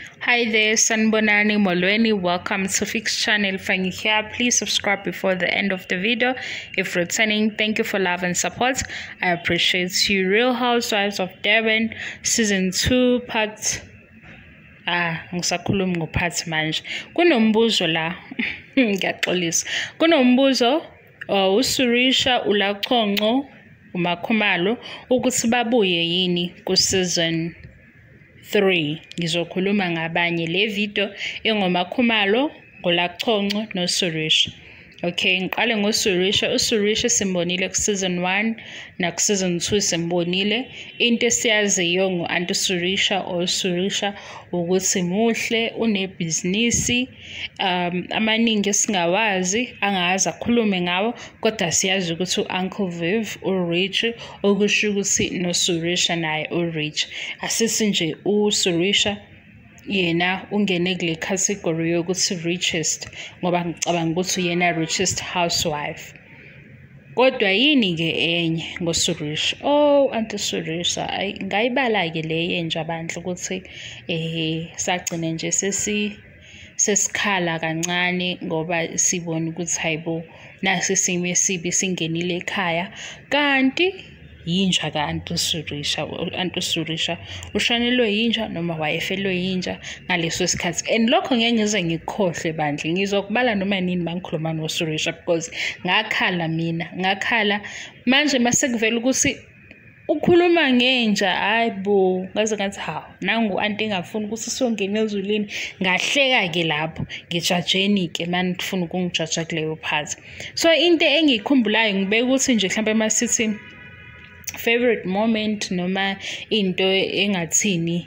Hi there, Sanbonani Molweni. Welcome to Fix Channel. If you're here, please subscribe before the end of the video. If returning, thank you for love and support. I appreciate you. Real Housewives of Durban, Season 2, Part... ngisakhuluma ngophathi manje. Kunombuzo la. Ngiyaxolisa. Kunombuzo uSorisha, uLaconco, uMakhumalo ukuthi babuye yini ku season 3. Ngizokhuluma ngabanye le video engoMakhumalo, ngoLaconco noSorisha. Okay, ngiqale ngoSorisha. uSorisha simbonile ku season 1 na ku season 2 simbonile. Into esiyaziyo ngo-Auntie Sorisha or Sorisha ukuthi muhle, unebhizinisi, amaningi esingawazi angazi akhulume ngawo, kodwa siyazi ukuthi u-Uncle Viv u-rich, okusho ukuthi noSorisha naye u-rich. Asisi nje uSorisha yena ungene kule category yokuthi richest, ngoba ngicabanga ukuthi yena richest housewife. Kodwa yini ke enye ngoSorisha? Auntie Sorisha, ngayibala ke le yenja bandla ukuthi sagcina nje sesikhala kancane ngoba sibona ukuthi hayibo nasi simo esibi singenile ekhaya, kanti yinja ka-Auntie Sorisha. u-Auntie Sorisha ushonelwe yinja noma wayefelwe yinja ngaleso sikhathi. And lokho ngeke ngize ngikhohle bandla, ngizokubala noma nini mangikhuluma noSorisha because ngakhala mina, ngakhala manje masekuvela ukuthi ukhuluma ngenja, hayibo ngaze ngathi nangu anti engafuni ukuthi songena ezulwini, ngahleka ke lapho ngijajeni ke manje ufuna ukungijaja kuleyo phathi. So into engiyikhumbulayo ngibeka ukuthi nje mhlawumbe masithi favorite moment noma into engathini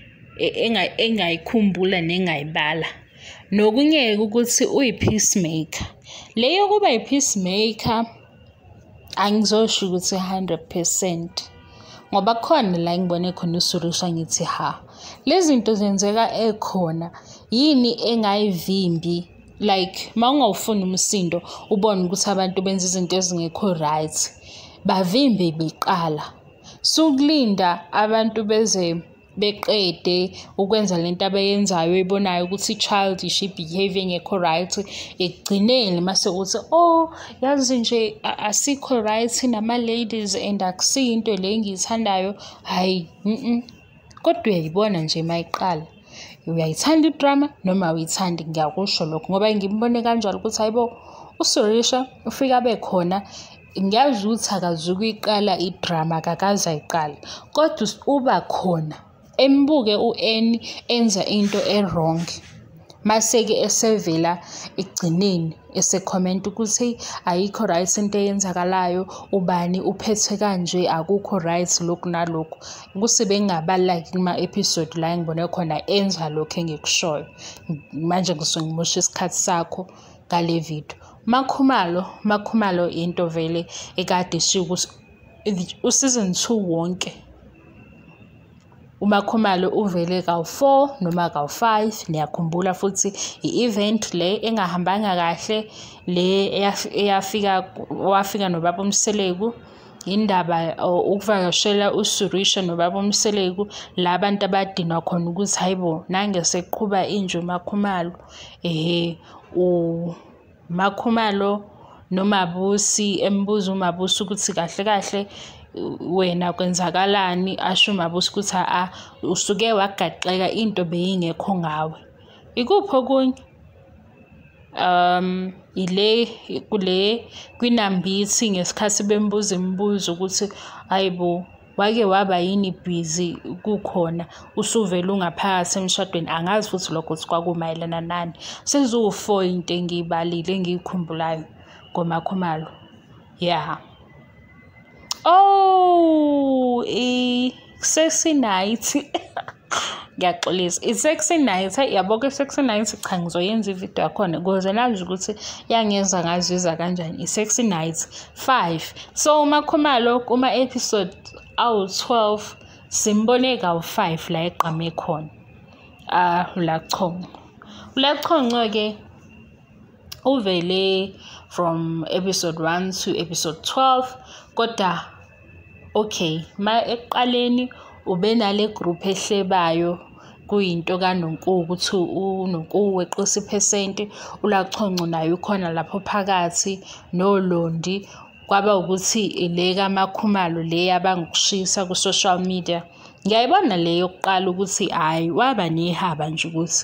engayikhumbula nengayibala, nokunye ukuthi uyi-peacemaker. Leyo kuba yi-peacemaker angizosho ukuthi 100%, ngoba khona la ngibone khona uSorisha ngithi lezi zinto zenzeka ekhona yini engayivimbi, like mawungawufuna umsindo ubone ukuthi abantu benza izinto ezingekho right, bavimbe beqala. Sukulinda abantu beze beqede ukwenza lento abayenzayo ibonayo ukuthi childish behavior engekho right, ekugcineni mase uthi yazi nje asikho right nama ladies and akusiyo into le engiyithandayo. Hayi kodwa uyayibona nje mayiqala, uyayithanda idrama noma uyithandi. Ngiyakusho lokho ngoba ngimbone kanjalo ukuthi hayibo uSorisha ufika bekhona, ngiyazi ukuthi akazukuyiqala idrama, akakaze ayiqala, kodwa uba khona embuke u-N enza into e-wrong, maseke esevela ekugcineni ese-comment ukuthi ayikho right into eyenzakalayo, ubani uphethe kanje, akukho right lokhu nalokhu. Kusibe ngingabala kuma-episode la ngibone khona enza lokho engikushoyo. Manje ngisongimusha isikhathi sakho ngale video. Makhumalo into vele ekade sho ukuthi useason 2 wonke uMakhumalo uvele kawu-4 noma kawu-5. Niyakhumbula futhi i-event le engahambanga kahle, le wafika nobaba Mseleku, indaba ukuvakashela uSorisha nobaba Mseleku, la bantu abadinwa khona ukuthi hayibo nange seqhuba inje uMakhumalo. Makhumalo noMabusi embuza uMabusi ukuthi kahle kahle wena kwenzakalani, asho uMabusi ukuthi usuke wagaxeka into beyingekho ngawe. Ikuphi okunye? Ile kwinambithi ngesikhathi bembuza imibuzo ukuthi hayibo wake waba yini busy kukhona usuvela ungaphakathi emshadweni. Angazi futhi lokho ukuthi kwakumayelana nani. Seziwu-4 into engiyibalile engiyikhumbulayo ngoMakhumalo. I-sexy night. Ngiyaxolisa, i-sexy night. Yabo ke sexy night cha ngizoyenza ivideo yakhona ukuze nazi ukuthi yangenza ngazizwa kanjani. I-sexy night 5. So uMakhumalo kuma-episode awu-12 simbone kawu-5 la eqame khona. uLaconco ke uvele from episode 1 to episode 12, kodwa okay ekuqaleni ube nale group ehlebayo kuyinto kaNonku ukuthi uNonku weqisa iphesenti, uLaconco naye ukhona lapho phakathi noLondi. Kwaba ukuthi le kaMakhumalo le yabangukushisa ku-social media. Ngiyayibona le yokuqala ukuthi hhayi waba nehaba nje ukuthi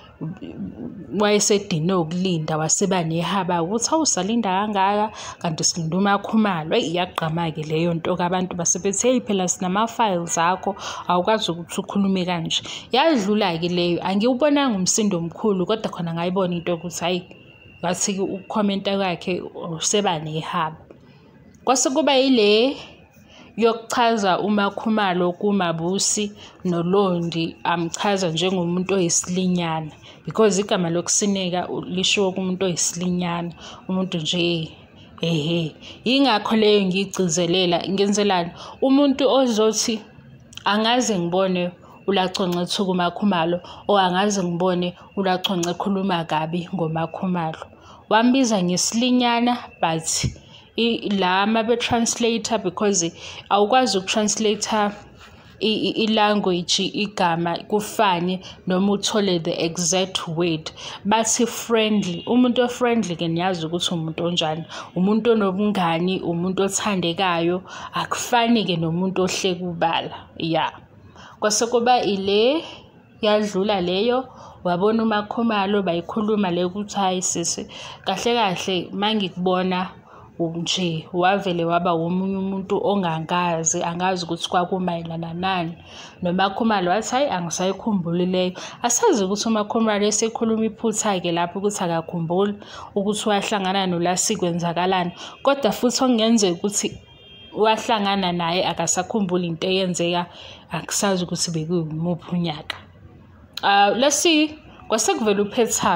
wayesedine ukulinda waseba nehaba ukuthi awusalinda kangaka kanti silinde uMakhumalo. Iyagqama-ke leyo nto-ke abantu basebethi hey phela sinama-files akho awukwazi ukuthi ukhulume kanje. Yadlula-ke leyo angiwubonanga umsindo omkhulu kodwa khona ngayibona into ukuthi hhayi ngathi ukukhomenta kwakhe useba nehaba. Kwase kuba yile yokuchaza uMakhumalo kuMabusi noLondi amchaza njengomuntu oyisilinyana because igama lokusineka lisho kumuntu oyisilinyana, umuntu nje yingakho leyo ngiyigcizelela ngenzelani umuntu ozothi angaze ngibone uLaconco ethuka uMakhumalo o angaze ngibone uLaconco ekhuluma kabi ngoMakhumalo. Wambiza ngesilinyana but la mabe-translator because awukwazi ukutranslator i-language igama kufane noma uthole the exact word. Bathi friendly, umuntu o-friendly-ke niyazi ukuthi umuntu onjani, umuntu onobungani, umuntu othandekayo, akufani-ke nomuntu ohleka ubala. Kwase kuba ile yadlula leyo wabona uMakhumalo bayikhuluma le ukuthi hayi sisi kahle kahle mangikubona nje wavele waba omunye umuntu ongangazi angazi ukuthi kwakumayelana nani. noMakhumalo wathi hayi angisayikhumbuli leyo. Asazi ukuthi uMakhumalo esekhuluma iphutha-ke lapho ukuthi akakhumbuli ukuthi wahlangana noLasi kwenzakalani, kodwa futhi okungenzeka ukuthi wahlangana naye akasakhumbuli into eyenzeka, akusazi ukuthi bekuyimuphi unyaka. Lasi kwase kuvela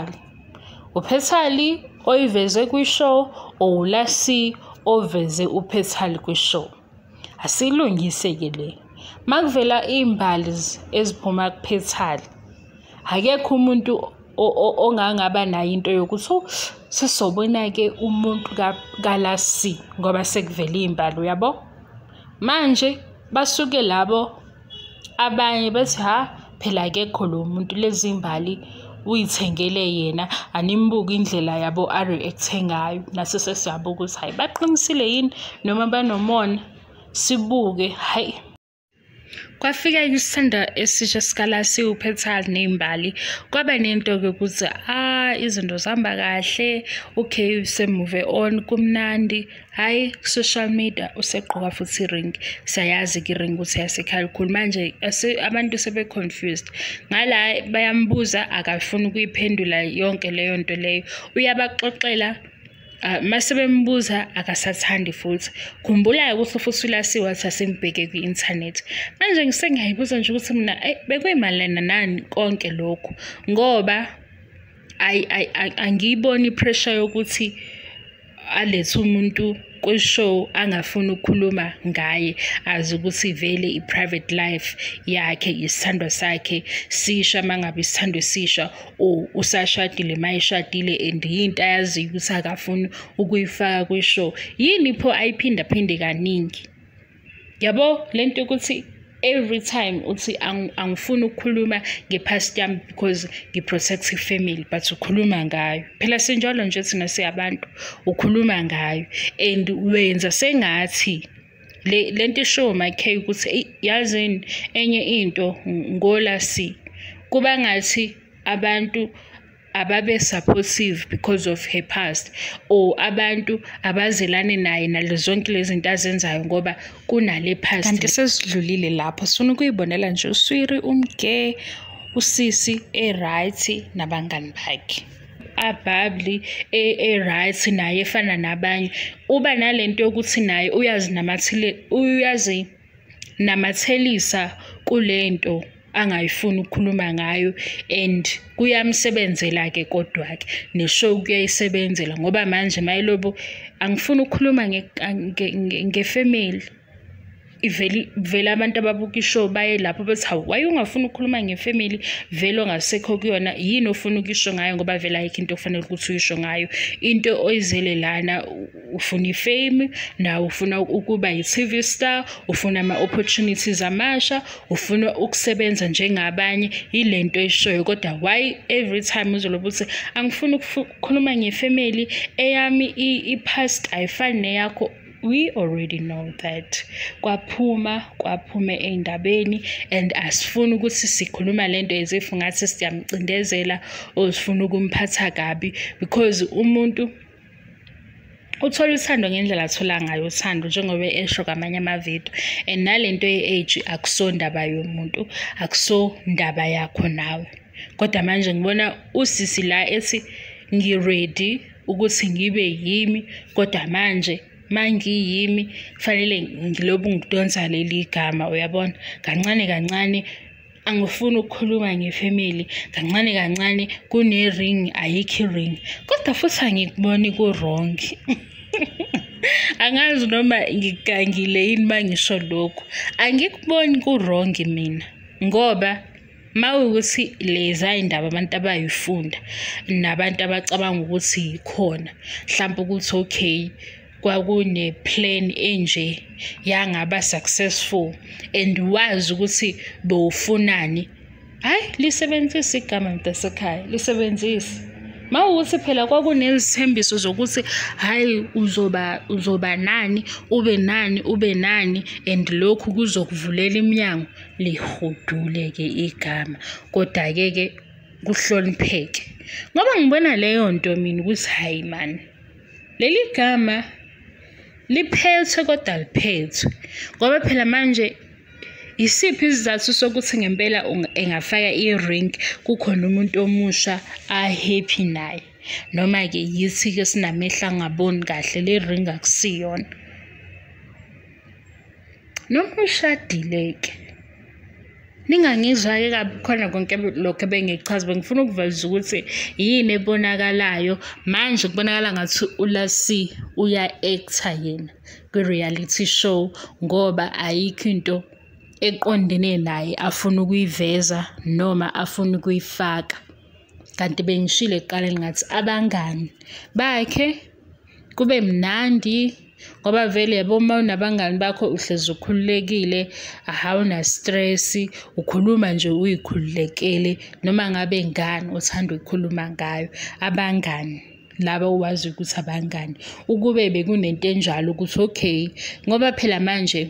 uPhethali oyiveze kwishow oLasi oveze uPhethali kwishow. Asilungise-ke le makuvela imbali eziphuma kuPhethali akekho umuntu ongangaba nayo into yokuthi sesobona-ke umuntu kaLasi ngoba sekuvela imbali uyabo. Manje basuke labo abanye bethi phela akekho lo muntu lezi imbali uyithengele yena animbuka indlela yabo a-react ngayo. Nase sesiyabuka ukuthi hayi baqinisile yini noma banomona, sibuke hayi. Kwafika isithanda esisha sikaLasi uPhethali neimbali kwaba nento-ke ukuthi izinto zihamba kahle, okay se-move on kumnandi. Hayi social media useqoka futhi iring, siyayazi-ke iring ukuthi yasekhaya likhulu. Manje abantu sebe-confused ngala bayambuza akafuni ukuyiphendula yonke leyo nto leyo, uyabaxoxela mase bembuza akasathandi futhi. Khumbula ukuthi futhi uLasi wathi asimbheke kwi-internet. Manje ngisengiyayibuza nje ukuthi mina bekuyimalana nani konke lokhu ngoba angiyiboni ipressure yokuthi alethe umuntu kwishow angafuni ukukhuluma ngaye, azi ukuthi vele i-private life yakhe isithandwa sakhe sisha mangabe isithandwa sisha usashadile mayishadile and yinto ayaziyo ukuthi akafuni ukuyifaka kwishow. Yini pho ayiphindaphinde kaningi yabo lento ukuthi every time uthi angifuni ukukhuluma ngepast yami because ngiprotect ifamily, but ukhuluma ngayo. Phela sinjalo nje thina siyabantu, ukhuluma ngayo and wenza sengathi lento ishow makhe ukuthi yazini enye into ngoLasi kuba ngathi abantu ababe supportive because of her past or abantu abazelane naye nalezonke lezi zinto azenzayo ngoba kunale past. Kanti sesidlulile lapho, sifuna ukuyibonela nje uswiri umge usisi right nabangani bakhe ababli right naye efana nabanye. Uba nalento yokuthi naye uyazi namathelisa kulento angayifuni ukukhuluma ngayo and kuyamsebenzela-ke kodwa-ke neshow kuyayisebenzela ngoba manje mayilobo angifuni ukukhuluma ngefamily. vele abantu ababuka ishow baye lapho bethi hawu why ungafuna ukukhuluma ngefamily vele ongasekho kuyona yini ofuna ukisho ngayo ngoba vele ayikho into ofanele ukuthi uyisho ngayo into oyizele lana ufuna ifame na ufuna ukuba yi-TV star ufuna ama-opportunities amasha ufuna ukusebenza njengabanye ilento eshoyo kodwa why every time uzoloba uthi angifuni ukukhuluma ngefamily eyami i-past ayifani neyakho. We already know that kwaphuma endabeni and asifuni ukuthi sikhuluma lento ezif ngathi siyamcindezela or sifuna ukumphatha kabi because umuntu uthola uthando ngendlela athola ngayo uthando njengoba esho kamanye amavideo and nalento ye-age akusondaba yomuntu akusondaba yakho nawe kodwa manje ngibona usisi la ethi ngiready ukuthi ngibe yimi kodwa manje mangiyimi kufanele ngilobu ngidonsa leli gama uyabona kancane angifuni ukukhuluma ngefamily kancane kune ring ayikho ring kodwa futhi angikuboni ku wrong angazi noma ngigangile yini mangisho lokho angikuboni ku wrong mina ngoba mawukuthi leza indaba abantu abayifunda nabantu abacabanga ukuthi yikhona mhlawumbe ukuthi okay kwakune plan enje yangaba successful and wazi ukuthi bowufunani hayi lisebenzise igama mntasekhaya lisebenzise mawukuthi phela kwakunezithembiso zokuthi hayi uzoba nani ube nani and lokhu kuzokuvulela iminyango lihudule ke igama kodwa ke kuhlonipheke ngoba ngibona leyo nto mina ukuthi hayi man leli gama liphethwe kodwa liphethwe ngoba phela manje isiphi isizathu sokuthi ngempela engafaka i-ring kukhona umuntu omusha happy naye noma ke yithi ke sinamehla angaboni kahle le ring akusiyona noma ushadileke ningangizwa ke kabi khona konke lokho bengichaza bengifuna ukuveza ukuthi yini ebonakalayo manje kubonakala ngathi ulasi uya actor yena ku reality show ngoba ayikho into eqondene naye afuna ukuyiveza noma afuna ukuyifaka kanti bengishile eqaleni ngathi abangani bakhe kube mnandi ngoba vele yabo nabangani bakho uhlezi ukhululekile awuna stress ukhuluma nje uyikhululekele noma ngabe ngani uthanda ukukhuluma ngayo abangani laba uwazi ukuthi abangani ukube bekunento enjalo ukuthi okay ngoba phela manje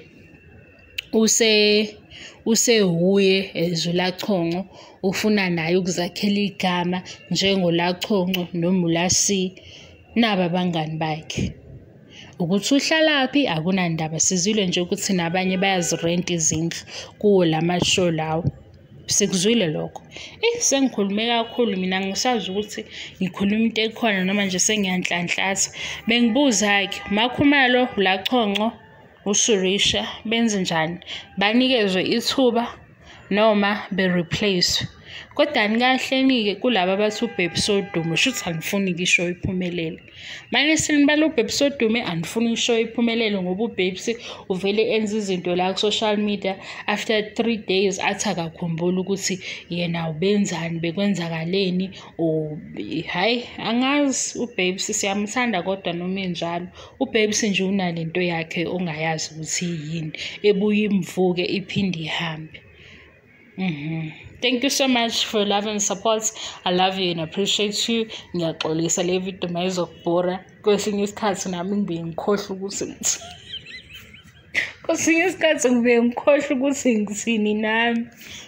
usehuye ezulaChonco ufuna naye ukuzakhela igama njengolaChonco noma ulasi naba abangani bakhe ukuthi uhlalaphi akunandaba sizwile nje ukuthi nabanye bayazirent izindlu kuwo lamashow lawo sikuzwile lokho sengikhulume kakhulu mina ngisazi ukuthi ngikhuluma into ekhona noma nje sengiyanhlanhlatha bengibuza ke Makhumalo Laconco Sorisha benze njani banikezwe ithuba noma be replace kodwa nikahleni-ke kulabo abathi uBabe Sodumo shuthi angifuni ishow iphumelele manje sinibala uBabe Sodumo angifuni ishow iphumelele ngoba uBabe uvele enza izinto la ku social media after 3 days athi akakhumbula ukuthi yena ubenzani bekwenzakaleni hayi angazi uBabe siyamthanda kodwa noma enjalo uBabe nje unalento yakhe ongayazi ukuthi yini ebuye imvuke iphinde ihambe. Thank you so much for love and support. I love you and appreciate you. Ngiyaxolisa le video mayizokubhora kwesinye isikhathi nami ngibe ngikhohle ukuthi kwesinye isikhathi ngibe ngikhohle ukuthi ngithini nami.